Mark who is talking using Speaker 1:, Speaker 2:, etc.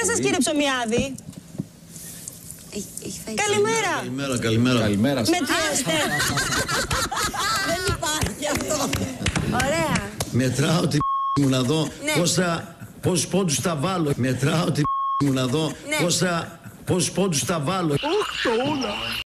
Speaker 1: σας κύριε Ψωμιάδη. Καλημέρα.
Speaker 2: Καλημέρα.
Speaker 1: Μετριέστε.
Speaker 3: Δεν υπάρχει αυτό. Ωραία.
Speaker 4: Μετράω τη μου να δω πόσους πόντους θα βάλω. Μετράω τη μου να δω πόσους πόντους θα βάλω.